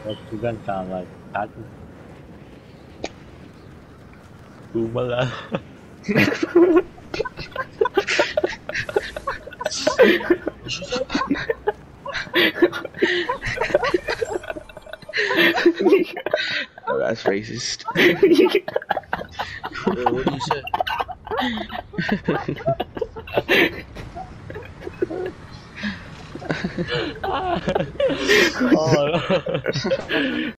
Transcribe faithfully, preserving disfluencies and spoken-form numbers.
That doesn't sound like that. Boomerang. Oh, that's racist. Yo, what do you say? Oh, no.